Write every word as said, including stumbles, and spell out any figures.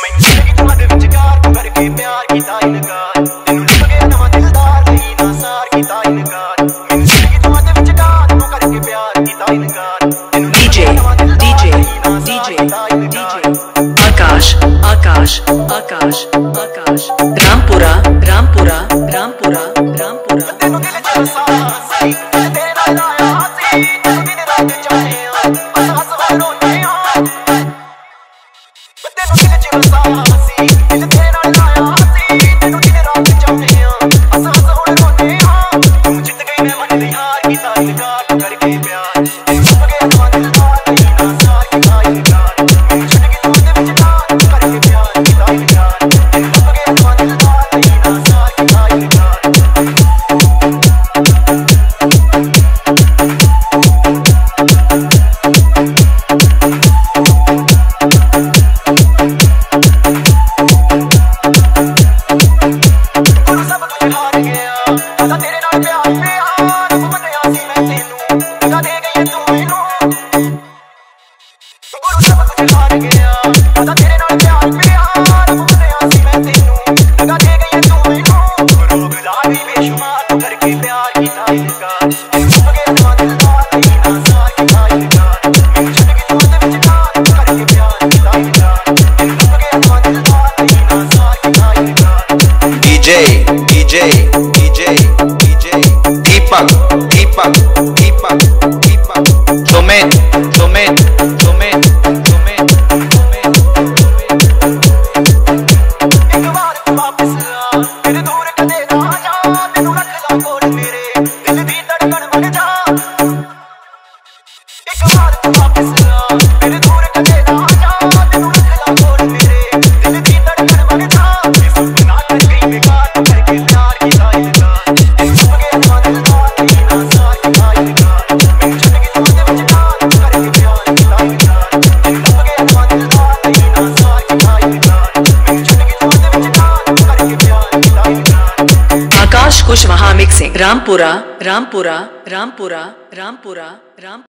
DJ DJ DJ DJ Akash Akash Akash Akash Rampura Rampura Rampura Rampura DJ DJ DJ DJ Deepak Deepak Deepak Deepak Sumit Sumit Sumit Sumit Sumit एक बार वापस आ मेरे दूर कदे ना जा तेनू रख ला कोल मेरे दिल दी धड़कन बन जा एक बार वापस आ मेरे दूर कदे ना जा तेनू रख ला कोल मेरे दिल दी धड़कन बन जा सपना कर गई बेकार आकाश कुशवाहा मिक्सिंग रामपुरा रामपुरा रामपुरा रामपुरा राम